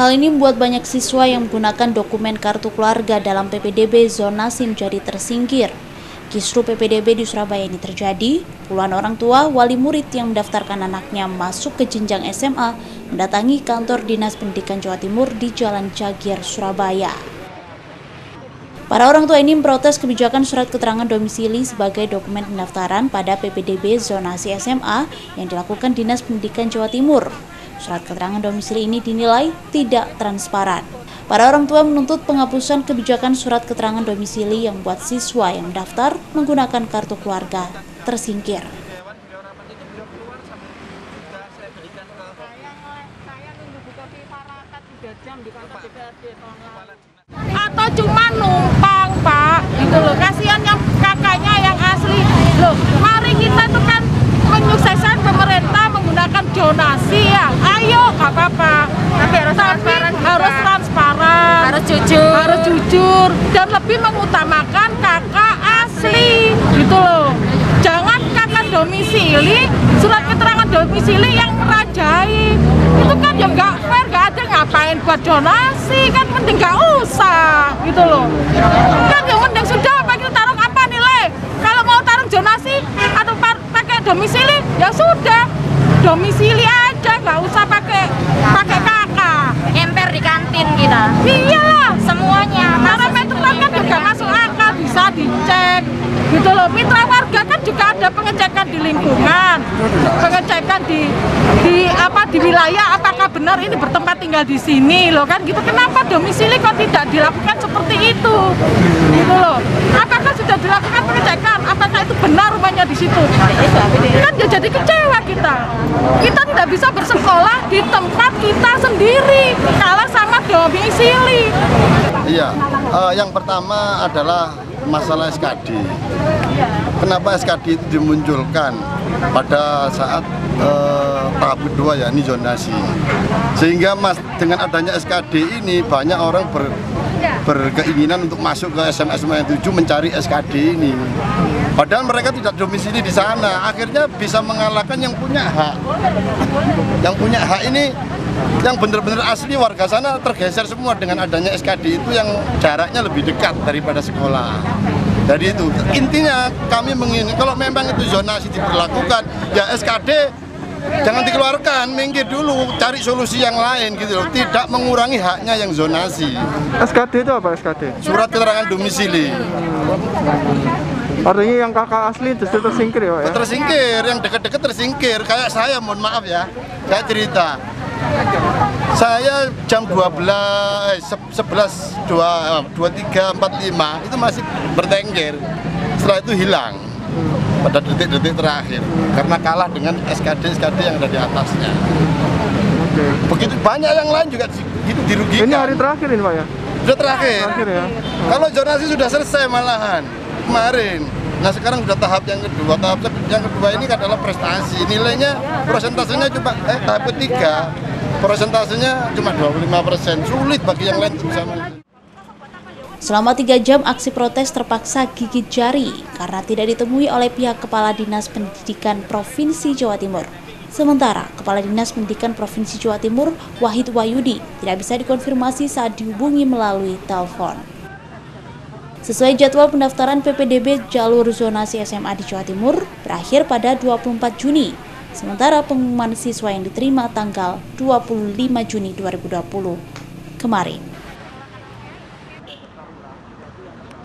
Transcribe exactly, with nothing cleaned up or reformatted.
Hal ini membuat banyak siswa yang menggunakan dokumen kartu keluarga dalam P P D B zonasi menjadi tersingkir. Kisru P P D B di Surabaya ini terjadi, puluhan orang tua wali murid yang mendaftarkan anaknya masuk ke jenjang S M A mendatangi kantor Dinas Pendidikan Jawa Timur di Jalan Cagir, Surabaya. Para orang tua ini memprotes kebijakan surat keterangan domisili sebagai dokumen pendaftaran pada P P D B zonasi S M A yang dilakukan Dinas Pendidikan Jawa Timur. Surat keterangan domisili ini dinilai tidak transparan. Para orang tua menuntut penghapusan kebijakan surat keterangan domisili yang membuat siswa yang mendaftar menggunakan kartu keluarga tersingkir. Atau cuma numpang, Pak, gitu loh. Kasihan yang kakaknya yang asli. Loh, mari kita tuh kan menyukseskan pemerintah menggunakan donasi ya. Ayo, nggak apa-apa. Tapi harus transparan, harus transparan, harus jujur, harus jujur, dan lebih mengutamakan kakak asli, gitu loh. Jangan kakak domisili, surat keterangan domisili yang merajai. Itu kan ya nggak fair, nggak ada ngapain buat donasi, kan mending nggak usah, gitu loh. Kan yang mending sudah pakai taruh apa nilai. Kalau mau taruh donasi atau pakai domisili, ya sudah domisili aja, nggak usah pakai pakai kakak. Emper di kantin kita. Iyalah, semuanya. Parameter kan juga masuk akal, bisa dicek, gitu loh. Mitra warga kan juga ada pengecekan di lingkungan, pengecekan di di apa di wilayah, apakah benar ini bertempat tinggal di sini loh kan gitu. Kenapa domisili kok tidak dilakukan seperti itu, gitu loh. Apakah sudah dilakukan pengecekan, apakah itu benar rumahnya di situ? Kan ya jadi kecewa kita. Kita tidak bisa bersekolah di tempat kita sendiri, kalah sama domisili. Iya, uh, yang pertama adalah masalah S K D. Kenapa S K D itu dimunculkan pada saat uh, tahap kedua, ya ini zonasi. Sehingga mas dengan adanya S K D ini banyak orang ber, berkeinginan untuk masuk ke S M A S M A tujuh mencari S K D ini. Padahal mereka tidak domisili di sana. Akhirnya bisa mengalahkan yang punya hak. Yang punya hak ini yang benar-benar asli warga sana tergeser semua dengan adanya S K D itu yang jaraknya lebih dekat daripada sekolah. Jadi itu intinya kami menginginkan kalau memang itu zonasi diberlakukan, ya S K D jangan dikeluarkan, minggir dulu, cari solusi yang lain gitu loh. Tidak mengurangi haknya yang zonasi. S K D itu apa S K D? Surat keterangan domisili. Artinya yang kakak asli justru tersingkir ya Pak ya? Tersingkir, yang dekat-dekat tersingkir. Kayak saya, mohon maaf ya, saya cerita. Saya jam dua belas, sebelas, dua puluh tiga, empat puluh lima itu masih bertengger. Setelah itu hilang pada detik-detik terakhir karena kalah dengan S K D S K D yang ada di atasnya. Oke. Begitu banyak yang lain juga gitu dirugikan. Ini hari terakhir ini Pak ya? Sudah terakhir. Terakhir ya. Kalau zonasi sudah selesai malahan kemarin. Nah sekarang sudah tahap yang kedua. Tahap yang kedua ini adalah prestasi. Nilainya prosentasenya cuma eh tahap ketiga. Prosentasenya cuma dua puluh lima persen. Sulit bagi yang lain untuk bisa. Selama tiga jam aksi protes terpaksa gigit jari karena tidak ditemui oleh pihak Kepala Dinas Pendidikan Provinsi Jawa Timur. Sementara Kepala Dinas Pendidikan Provinsi Jawa Timur, Wahid Wayudi, tidak bisa dikonfirmasi saat dihubungi melalui telepon. Sesuai jadwal pendaftaran P P D B jalur zonasi S M A di Jawa Timur berakhir pada dua puluh empat Juni. Sementara pengumuman siswa yang diterima tanggal dua puluh lima Juni dua ribu dua puluh kemarin.